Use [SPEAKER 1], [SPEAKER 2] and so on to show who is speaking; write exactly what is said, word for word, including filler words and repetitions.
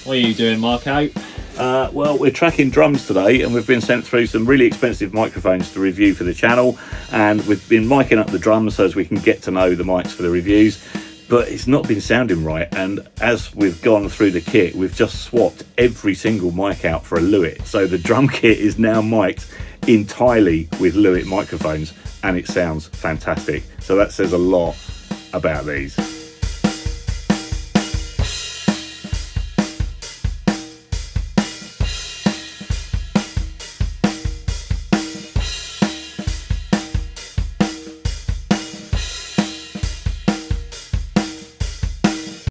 [SPEAKER 1] What are you doing, Marco?
[SPEAKER 2] Uh, well, we're tracking drums today, and we've been sent through some really expensive microphones to review for the channel, and we've been miking up the drums so as we can get to know the mics for the reviews, but it's not been sounding right. And as we've gone through the kit, we've just swapped every single mic out for a Lewitt, so the drum kit is now mic'd entirely with Lewitt microphones, and it sounds fantastic. So that says a lot about these.